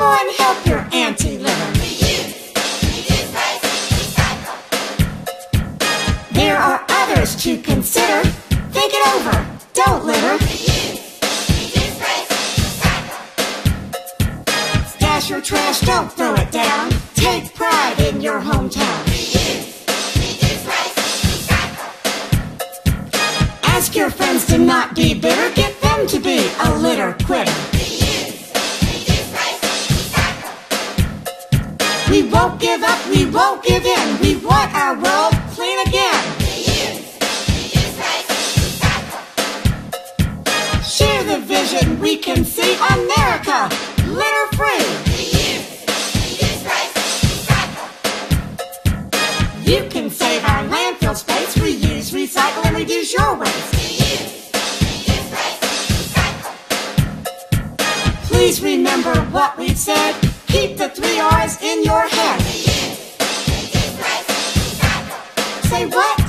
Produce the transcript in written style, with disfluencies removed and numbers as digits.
and help your auntie litter. There are others to consider. Think it over. Don't litter. Stash your trash, don't throw it down. Take pride in your hometown. Ask your friends to not be bitter. Get them to be a litter quitter. We won't give up, we won't give in. We want our world clean again. Share the vision, we can see America litter free. You can save our landfill space. Reuse, recycle, and reduce your waste. Please remember what we've said. Keep the 3 R's in your head. Say what?